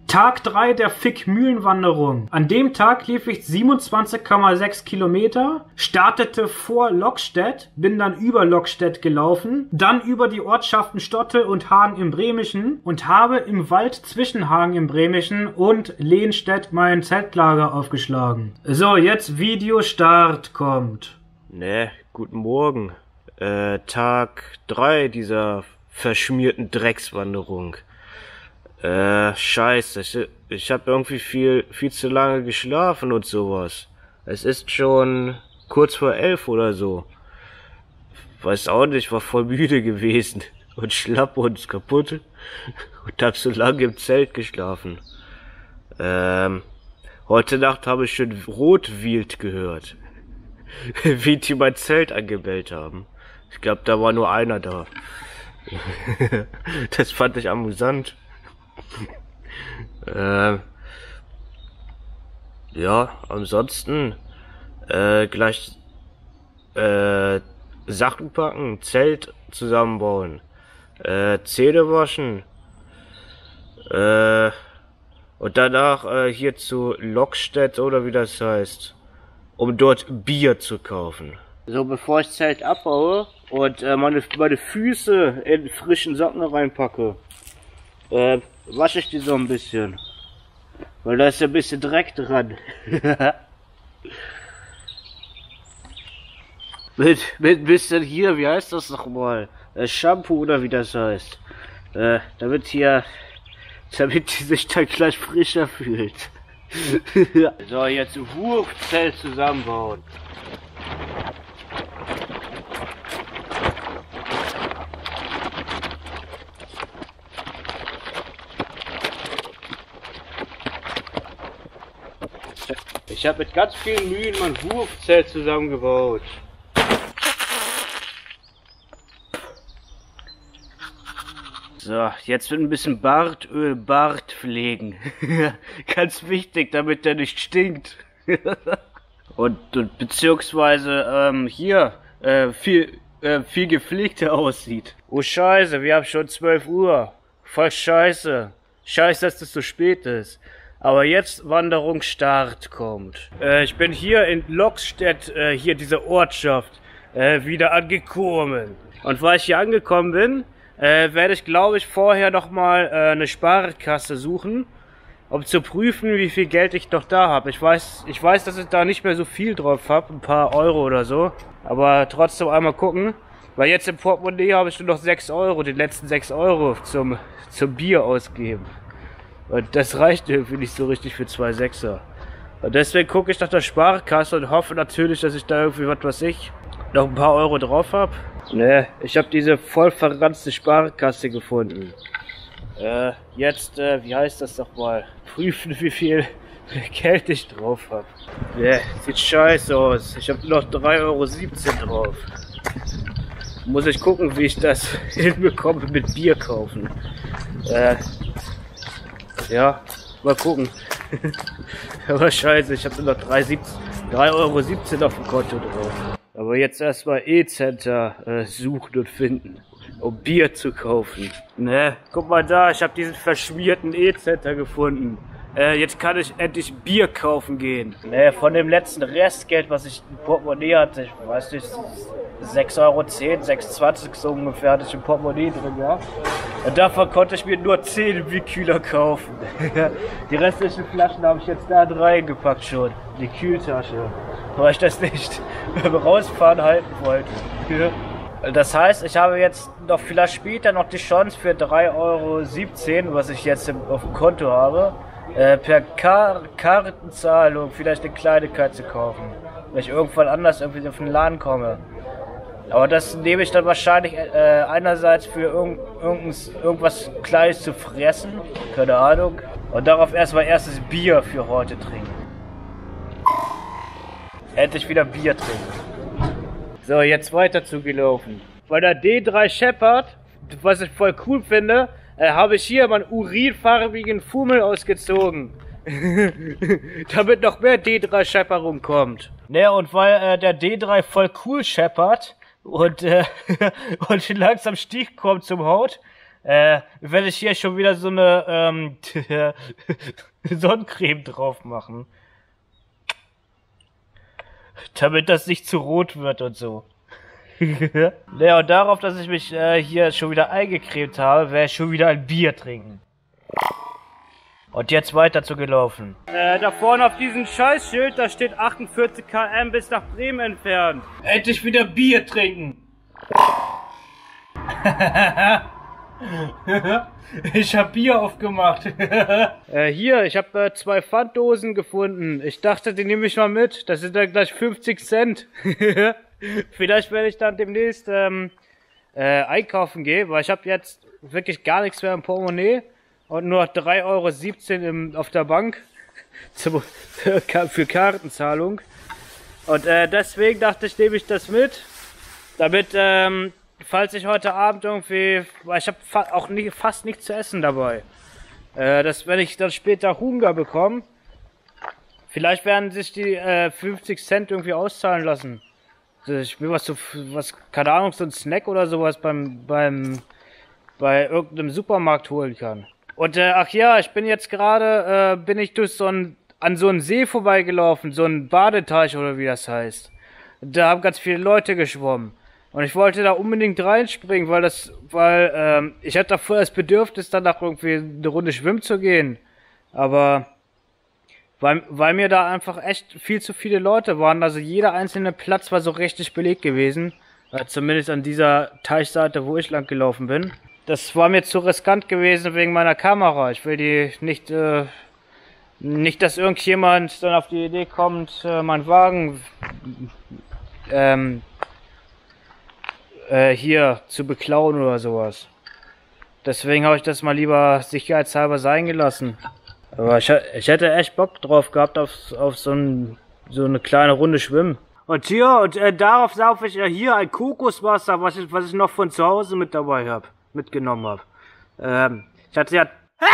Tag 3 der Fick-Mühlen-Wanderung. An dem Tag lief ich 27,6 Kilometer, startete vor Lokstedt, bin dann über Lokstedt gelaufen, dann über die Ortschaften Stottel und Hagen im Bremischen und habe im Wald zwischen Hagen im Bremischen und Lehnstedt mein Zeltlager aufgeschlagen. So, jetzt Videostart kommt. Ne, guten Morgen. Tag 3 dieser verschmierten Dreckswanderung. Scheiße, ich habe irgendwie viel zu lange geschlafen und sowas. Es ist schon kurz vor 11 oder so. Weiß auch nicht, war voll müde gewesen und schlapp und kaputt und hab so lange im Zelt geschlafen. Heute Nacht habe ich schon Rotwild gehört, wie die mein Zelt angebellt haben. Ich glaube, da war nur einer da. Das fand ich amüsant. Ja, ansonsten gleich Sachen packen, Zelt zusammenbauen, Zähne waschen und danach hier zu Lokstedt oder wie das heißt, um dort Bier zu kaufen. So, bevor ich Zelt abbaue und meine Füße in frischen Socken reinpacke, wasche ich die so ein bisschen. Weil da ist ja ein bisschen Dreck dran. mit ein bisschen hier, wie heißt das nochmal? Shampoo oder wie das heißt. Damit die sich dann gleich frischer fühlt. So, jetzt Wurfzelt zusammenbauen. Ich habe mit ganz vielen Mühen mein Wurfzelt zusammengebaut. So, jetzt wird ein bisschen Bart pflegen. Ganz wichtig, damit der nicht stinkt. und beziehungsweise hier viel gepflegter aussieht. Oh Scheiße, wir haben schon 12 Uhr. Voll scheiße. Scheiße, dass das so spät ist. Aber jetzt Wanderungsstart kommt. Ich bin hier in Lokstedt, hier diese Ortschaft, wieder angekommen. Und weil ich hier angekommen bin, werde ich, glaube ich, vorher nochmal eine Sparkasse suchen, um zu prüfen, wie viel Geld ich noch da habe. Ich weiß, dass ich da nicht mehr so viel drauf habe, ein paar Euro oder so. Aber trotzdem einmal gucken, weil jetzt im Portemonnaie habe ich nur noch 6 Euro, die letzten 6 Euro zum Bier ausgeben. Und das reicht irgendwie nicht so richtig für 2 Sechser. Und deswegen gucke ich nach der Sparkasse und hoffe natürlich, dass ich da irgendwie, was weiß ich, noch ein paar Euro drauf habe. Ne, ich habe diese voll verranzte Sparkasse gefunden. Jetzt, wie heißt das doch mal? Prüfen, wie viel Geld ich drauf habe. Ne, sieht scheiße aus. Ich habe noch 3,17 Euro drauf. Muss ich gucken, wie ich das hinbekomme mit Bier kaufen. Ja, mal gucken. Aber scheiße, ich habe nur noch 3,17 Euro auf dem Konto drauf. Aber jetzt erstmal E-Center suchen und finden, um Bier zu kaufen. Ne, guck mal da, ich habe diesen verschmierten E-Center gefunden. Jetzt kann ich endlich Bier kaufen gehen. Ne, von dem letzten Restgeld, was ich im Portemonnaie hatte, ich weiß nicht, 6,10 Euro, 6,20 so ungefähr hatte ich im Portemonnaie drin, ja. Und davon konnte ich mir nur 10 Wiekkühler kaufen. Die restlichen Flaschen habe ich jetzt da reingepackt schon, in die Kühltasche. Weil ich das nicht beim Rausfahren halten wollte. Das heißt, ich habe jetzt noch vielleicht später noch die Chance für 3,17 Euro, was ich jetzt auf dem Konto habe, per Kartenzahlung vielleicht eine Kleinigkeit zu kaufen. Wenn ich irgendwann anders irgendwie auf den Laden komme. Aber das nehme ich dann wahrscheinlich einerseits für irgendwas Kleines zu fressen, keine Ahnung. Und darauf erstmal erstes Bier für heute trinken. Endlich wieder Bier trinken. So, jetzt weiter zugelaufen. Bei der D3 Shepard, was ich voll cool finde, habe ich hier meinen urinfarbigen Fummel ausgezogen. Damit noch mehr D3 Shepard rumkommt. Ne, und weil der D3 voll cool Shepard und langsam Stich kommt zum Haut, werde ich hier schon wieder so eine Sonnencreme drauf machen. Damit das nicht zu rot wird und so. Ja, und darauf, dass ich mich hier schon wieder eingecremt habe, werde ich schon wieder ein Bier trinken. Und jetzt weiter zu gelaufen. Da vorne auf diesem Scheißschild, da steht 48 km bis nach Bremen entfernt. Endlich wieder Bier trinken. Ich hab Bier aufgemacht. Hier, ich habe 2 Pfanddosen gefunden. Ich dachte, die nehme ich mal mit. Das sind dann gleich 50 Cent. Vielleicht werde ich dann demnächst einkaufen gehen, weil ich habe jetzt wirklich gar nichts mehr im Portemonnaie und nur 3,17 € auf der Bank für Kartenzahlung. Und deswegen dachte ich, nehme ich das mit, damit falls ich heute Abend irgendwie, weil ich habe auch fast nichts zu essen dabei, dass wenn ich dann später Hunger bekomme, vielleicht werden sich die 50 Cent irgendwie auszahlen lassen. Ich will keine Ahnung, so ein Snack oder sowas bei irgendeinem Supermarkt holen kann. Und ach ja, ich bin jetzt gerade, bin ich an so einem See vorbeigelaufen, so ein Badeteich oder wie das heißt. Da haben ganz viele Leute geschwommen. Und ich wollte da unbedingt reinspringen, weil ich hatte davor das Bedürfnis, danach irgendwie eine Runde schwimmen zu gehen. Aber weil mir da einfach echt viel zu viele Leute waren, also jeder einzelne Platz war so richtig belegt gewesen. Zumindest an dieser Teichseite, wo ich lang gelaufen bin. Das war mir zu riskant gewesen wegen meiner Kamera. Ich will die nicht, dass irgendjemand dann auf die Idee kommt, meinen Wagen hier zu beklauen oder sowas. Deswegen habe ich das mal lieber sicherheitshalber sein gelassen. Aber ich hätte echt Bock drauf gehabt auf so eine kleine Runde schwimmen. Und hier, darauf saufe ich hier ein Kokoswasser, was ich noch von zu Hause mitgenommen habe. Ich hatte ja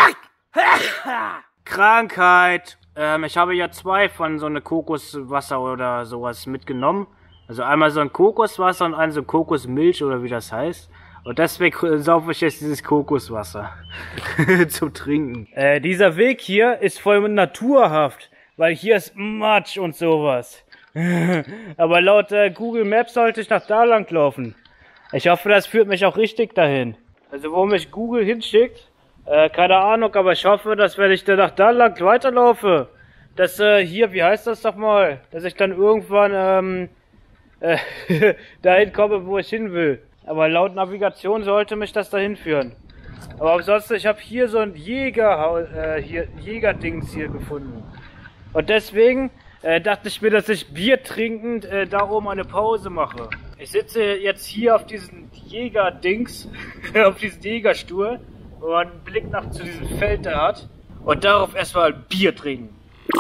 Krankheit. Ich habe ja 2 von so eine Kokoswasser oder sowas mitgenommen. Also einmal so ein Kokoswasser und so Kokosmilch oder wie das heißt. Und deswegen saufe ich jetzt dieses Kokoswasser zum Trinken. Dieser Weg hier ist voll naturhaft, weil hier ist Matsch und sowas. Aber laut Google Maps sollte ich nach da lang laufen. Ich hoffe, das führt mich auch richtig dahin. Also wo mich Google hinschickt, keine Ahnung, aber ich hoffe, dass wenn ich dann nach da lang weiterlaufe, dass hier, wie heißt das doch mal, dass ich dann irgendwann dahin komme, wo ich hin will. Aber laut Navigation sollte mich das dahin führen. Aber ansonsten, ich habe hier so ein Jägerdings hier gefunden. Und deswegen dachte ich mir, dass ich Bier trinkend da oben eine Pause mache. Ich sitze jetzt hier auf diesem Jägerdings, auf diesem Jägerstuhl, wo man einen Blick zu diesem Feld da hat. Und darauf erstmal Bier trinken.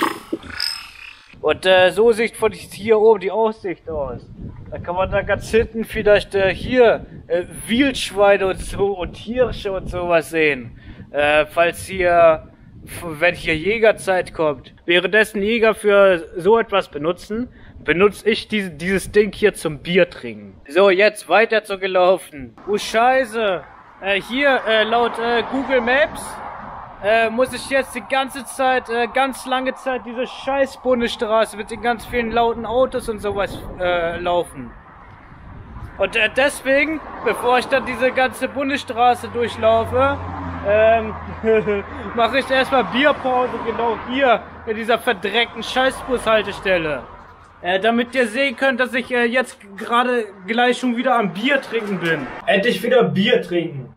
Und so sieht von hier oben die Aussicht aus. Da kann man da ganz hinten vielleicht hier Wildschweine und so und Hirsche und sowas sehen. Wenn hier Jägerzeit kommt. Währenddessen Jäger für so etwas benutze ich dieses Ding hier zum Bier trinken. So, jetzt weiter zu gelaufen. Oh Scheiße. Hier, laut Google Maps muss ich jetzt die ganze Zeit, ganz lange Zeit diese scheiß Bundesstraße mit den ganz vielen lauten Autos und sowas laufen. Und deswegen, bevor ich dann diese ganze Bundesstraße durchlaufe, mache ich erstmal Bierpause genau hier in dieser verdreckten Scheißbushaltestelle. Damit ihr sehen könnt, dass ich jetzt gerade gleich schon wieder am Bier trinken bin. Endlich wieder Bier trinken.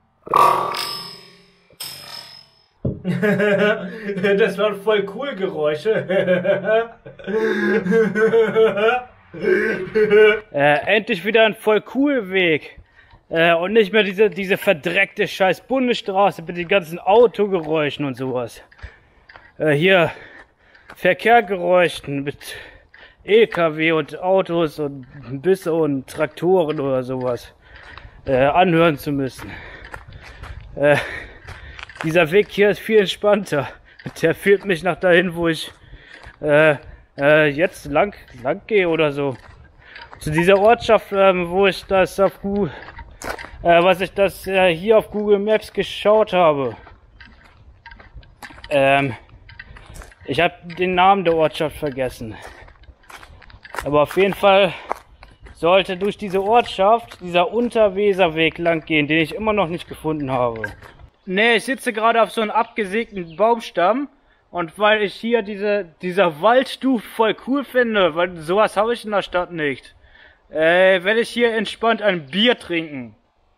Das waren voll cool Geräusche. Endlich wieder ein voll cool Weg. Und nicht mehr diese verdreckte scheiß Bundesstraße mit den ganzen Autogeräuschen und sowas. Hier Verkehrgeräuschen mit LKW und Autos und Busse und Traktoren oder sowas anhören zu müssen. Dieser Weg hier ist viel entspannter. Der führt mich nach dahin, wo ich jetzt lang gehe oder so. Zu dieser Ortschaft, wo ich das auf was ich das hier auf Google Maps geschaut habe. Ich habe den Namen der Ortschaft vergessen. Aber auf jeden Fall sollte durch diese Ortschaft dieser Unterweserweg lang gehen, den ich immer noch nicht gefunden habe. Nee, ich sitze gerade auf so einem abgesägten Baumstamm. Und weil ich hier dieser Waldduft voll cool finde, weil sowas habe ich in der Stadt nicht, werde ich hier entspannt ein Bier trinken.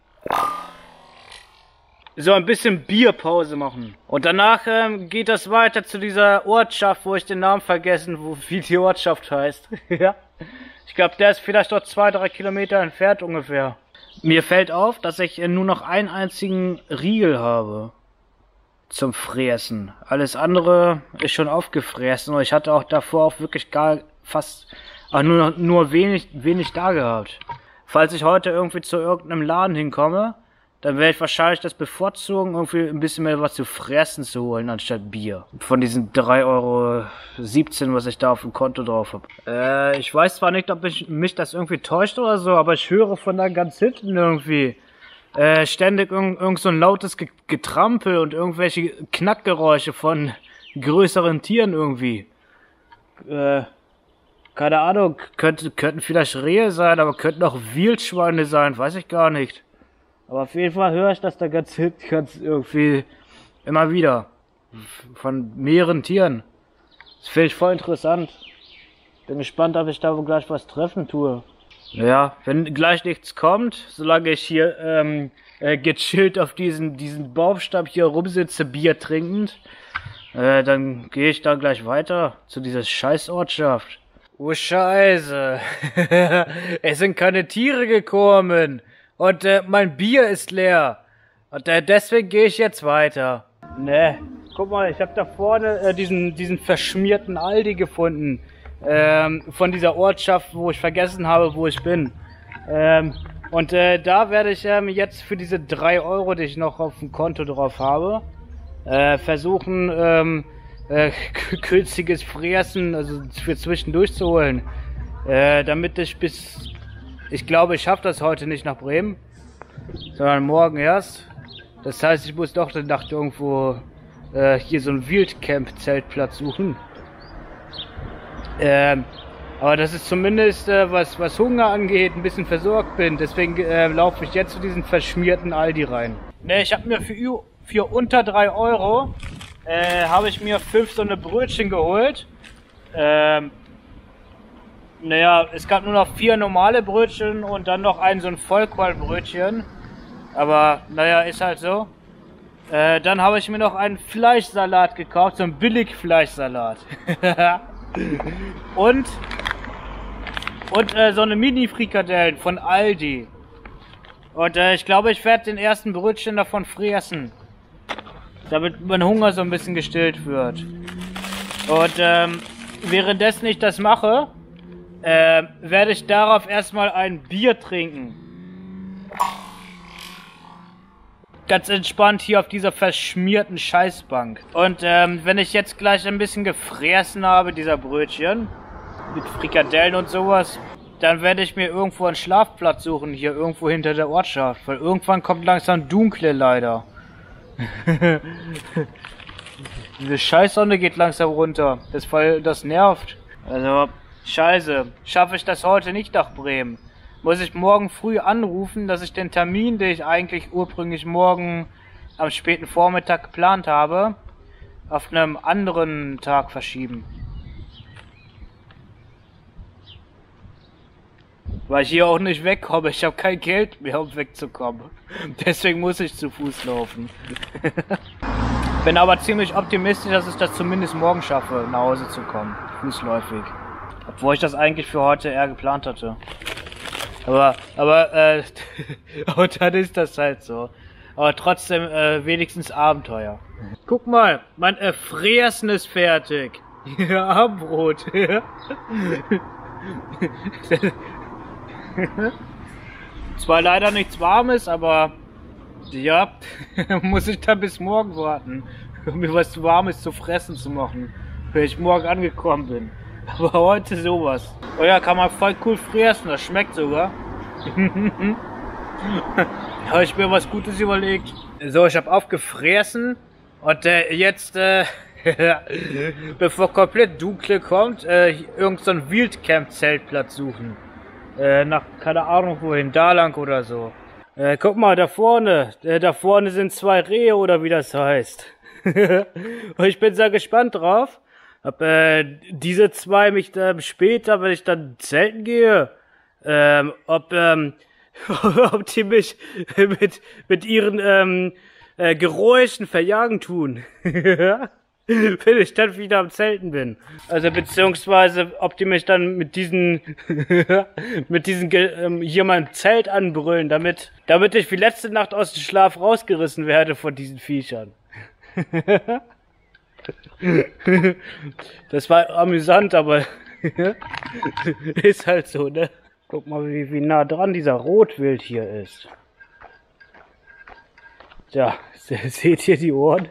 So ein bisschen Bierpause machen. Und danach geht das weiter zu dieser Ortschaft, wo ich den Namen vergessen, wie die Ortschaft heißt. Ja. Ich glaube, der ist vielleicht dort 2-3 Kilometer entfernt ungefähr. Mir fällt auf, dass ich nur noch einen einzigen Riegel habe zum Fräsen. Alles andere ist schon aufgefressen und ich hatte auch davor auch wirklich nur wenig da gehabt. Falls ich heute irgendwie zu irgendeinem Laden hinkomme, dann werde ich wahrscheinlich das bevorzugen, irgendwie ein bisschen mehr was zu fressen zu holen, anstatt Bier. Von diesen 3,17 €, was ich da auf dem Konto drauf habe. Ich weiß zwar nicht, ob mich das irgendwie täuscht oder so, aber ich höre von da ganz hinten irgendwie ständig irgend so ein lautes Getrampel und irgendwelche Knackgeräusche von größeren Tieren irgendwie. Keine Ahnung, könnten vielleicht Rehe sein, aber könnten auch Wildschweine sein, weiß ich gar nicht. Aber auf jeden Fall höre ich das da ganz irgendwie immer wieder. Von mehreren Tieren. Das finde ich voll interessant. Bin gespannt, ob ich da wohl gleich was treffen tue. Ja, wenn gleich nichts kommt, solange ich hier gechillt auf diesen Baumstamm hier rumsitze, Bier trinkend, dann gehe ich da gleich weiter zu dieser Scheißortschaft. Oh Scheiße, es sind keine Tiere gekommen und mein Bier ist leer und deswegen gehe ich jetzt weiter. Ne, guck mal, ich habe da vorne diesen verschmierten Aldi gefunden. Von dieser Ortschaft, wo ich vergessen habe, wo ich bin. Und da werde ich jetzt für diese 3 €, die ich noch auf dem Konto drauf habe, versuchen, günstiges Fressen, also für zwischendurch zu holen. Damit ich glaube, ich schaffe das heute nicht nach Bremen, sondern morgen erst. Das heißt, ich muss doch in der Nacht irgendwo hier so ein Wildcamp-Zeltplatz suchen. Aber dass ich zumindest, was Hunger angeht, ein bisschen versorgt bin. Deswegen laufe ich jetzt zu diesem verschmierten Aldi rein. Ne, ich habe mir für unter 3 € habe ich mir 5 so eine Brötchen geholt. Naja, es gab nur noch 4 normale Brötchen und dann noch so ein Vollkornbrötchen. Aber naja, ist halt so. Dann habe ich mir noch einen Fleischsalat gekauft, so einen Billigfleischsalat. Und so eine Mini-Frikadellen von Aldi. Und ich glaube, ich werde den ersten Brötchen davon fressen. Damit mein Hunger so ein bisschen gestillt wird. Und währenddessen ich das mache, werde ich darauf erstmal ein Bier trinken. Ganz entspannt hier auf dieser verschmierten Scheißbank. Und wenn ich jetzt gleich ein bisschen gefressen habe, dieser Brötchen, mit Frikadellen und sowas, dann werde ich mir irgendwo einen Schlafplatz suchen, hier irgendwo hinter der Ortschaft. Weil irgendwann kommt langsam Dunkle leider. Diese Scheißsonne geht langsam runter. Das nervt. Also, scheiße. Schaffe ich das heute nicht nach Bremen? Muss ich morgen früh anrufen, dass ich den Termin, den ich eigentlich ursprünglich morgen am späten Vormittag geplant habe, auf einem anderen Tag verschieben. Weil ich hier auch nicht wegkomme. Ich habe kein Geld mehr, um wegzukommen. Deswegen muss ich zu Fuß laufen. Bin aber ziemlich optimistisch, dass ich das zumindest morgen schaffe, nach Hause zu kommen. Fußläufig. Obwohl ich das eigentlich für heute eher geplant hatte. Aber dann ist das halt so. Aber trotzdem wenigstens Abenteuer. Guck mal, mein Fressen ist fertig. Ja, Abendbrot. Zwar leider nichts Warmes, aber ja, muss ich dann bis morgen warten, um mir was Warmes zu fressen zu machen, wenn ich morgen angekommen bin. Aber heute sowas. Oh ja, kann man voll cool fressen, das schmeckt sogar. Habe ich mir was Gutes überlegt. So, ich habe aufgefressen und jetzt, bevor komplett Dunkle kommt, irgend so ein Wildcamp-Zeltplatz suchen. Nach, keine Ahnung wohin, da lang oder so. Guck mal, da vorne sind 2 Rehe oder wie das heißt. Und ich bin sehr gespannt drauf, ob diese 2 mich später, wenn ich dann zelten gehe, ob die mich mit ihren Geräuschen verjagen tun. Wenn ich dann wieder am Zelten bin. Also beziehungsweise, ob die mich dann mit diesen hier mein Zelt anbrüllen, damit ich wie letzte Nacht aus dem Schlaf rausgerissen werde von diesen Viechern. Das war amüsant, aber ist halt so, ne? Guck mal, wie nah dran dieser Rotwild hier ist. Tja, seht ihr die Ohren?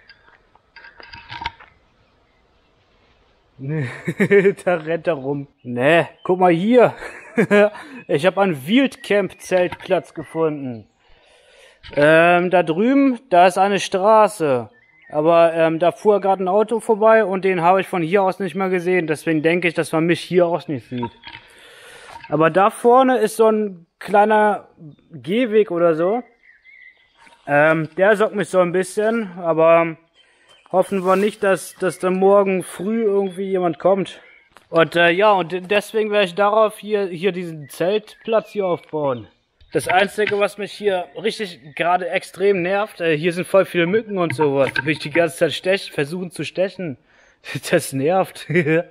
Da rennt er rum. Ne, guck mal hier. Ich habe einen Wildcamp-Zeltplatz gefunden. Da drüben, da ist eine Straße. Aber da fuhr gerade ein Auto vorbei und den habe ich von hier aus nicht mehr gesehen. Deswegen denke ich, dass man mich hier aus nicht sieht. Aber da vorne ist so ein kleiner Gehweg oder so. Der sorgt mich so ein bisschen, aber hoffen wir nicht, dass dann morgen früh irgendwie jemand kommt. Und ja, und deswegen werde ich darauf hier diesen Zeltplatz hier aufbauen. Das Einzige, was mich hier richtig gerade extrem nervt, hier sind voll viele Mücken und sowas. Da will ich die ganze Zeit versuchen zu stechen. Das nervt.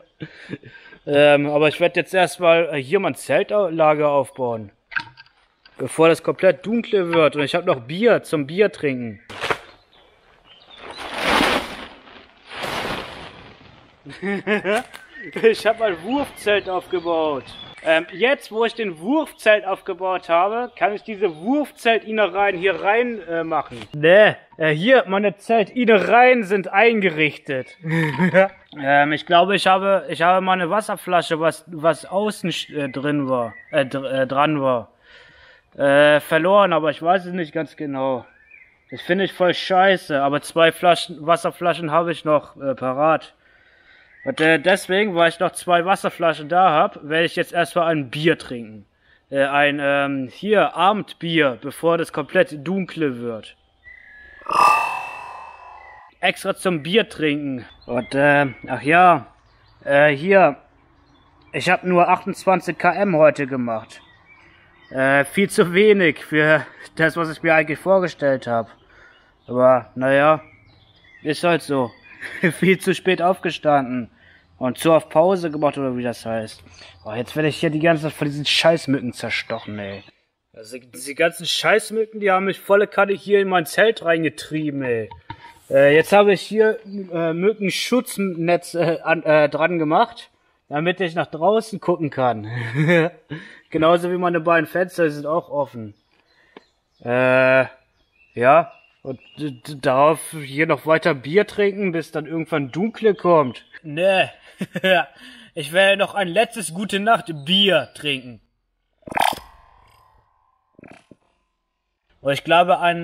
Aber ich werde jetzt erstmal hier mein Zeltlager aufbauen. Bevor das komplett dunkle wird. Und ich habe noch Bier zum Bier trinken. Ich habe ein Wurfzelt aufgebaut. Jetzt, wo ich den Wurfzelt aufgebaut habe, kann ich diese Wurfzeltinnereien hier rein machen. Ne, hier, meine Zeltinnereien sind eingerichtet. Ich glaube, ich habe mal eine Wasserflasche, was außen dran war, verloren, aber ich weiß es nicht ganz genau. Das finde ich voll scheiße, aber 2 Wasserflaschen habe ich noch parat. Und deswegen, weil ich noch 2 Wasserflaschen da habe, werde ich jetzt erstmal ein Bier trinken. Hier, Abendbier, bevor das komplett dunkle wird. Extra zum Bier trinken. Und, ach ja, hier, ich habe nur 28 km heute gemacht. Viel zu wenig für das, was ich mir eigentlich vorgestellt habe. Aber, naja, ist halt so. Viel zu spät aufgestanden. Und zu auf Pause gemacht, oder wie das heißt. Oh, jetzt werde ich hier die ganze Zeit von diesen Scheißmücken zerstochen, ey. Also, diese ganzen Scheißmücken, die haben mich volle Kanne hier in mein Zelt reingetrieben, ey. Jetzt habe ich hier Mückenschutznetz dran gemacht, damit ich nach draußen gucken kann. Genauso wie meine beiden Fenster, die sind auch offen. Ja. Und darauf hier noch weiter Bier trinken, bis dann irgendwann Dunkle kommt. Ne, ich werde noch ein letztes Gute Nacht Bier trinken. Und ich glaube, ein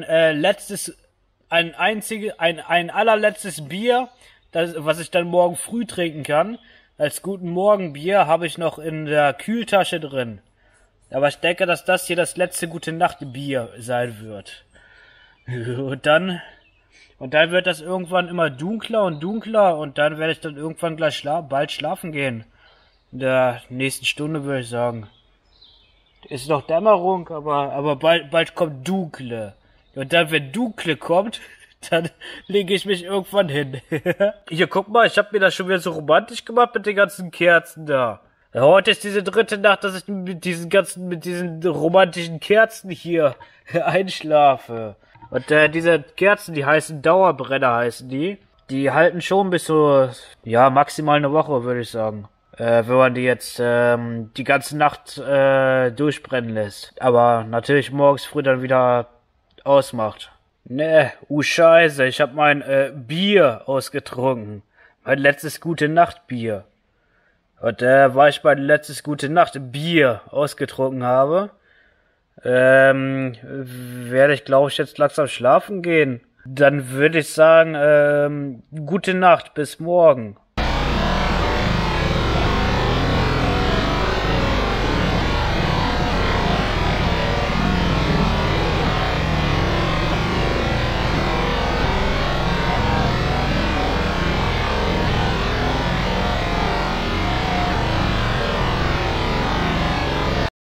allerletztes Bier, was ich dann morgen früh trinken kann, als guten Morgenbier, habe ich noch in der Kühltasche drin. Aber ich denke, dass das hier das letzte Gute Nacht Bier sein wird. Und dann wird das irgendwann immer dunkler und dunkler und dann werde ich dann irgendwann gleich bald schlafen gehen. In der nächsten Stunde würde ich sagen. Ist noch Dämmerung, aber bald kommt Dunkle. Und dann, wenn Dunkle kommt, dann lege ich mich irgendwann hin. Hier, guck mal, ich habe mir das schon wieder so romantisch gemacht mit den ganzen Kerzen da. Heute ist diese 3. Nacht, dass ich mit diesen romantischen Kerzen hier einschlafe. Und diese Kerzen, die heißen Dauerbrenner, heißen die. Die halten schon bis so, ja, maximal eine Woche, würde ich sagen. Wenn man die jetzt die ganze Nacht durchbrennen lässt. Aber natürlich morgens früh dann wieder ausmacht. Ne, Scheiße, ich habe mein Bier ausgetrunken. Mein letztes Gute-Nacht-Bier. Und weil ich mein letztes Gute-Nacht-Bier ausgetrunken habe, Werde ich, glaube ich, jetzt langsam schlafen gehen. Dann würde ich sagen, gute Nacht, bis morgen.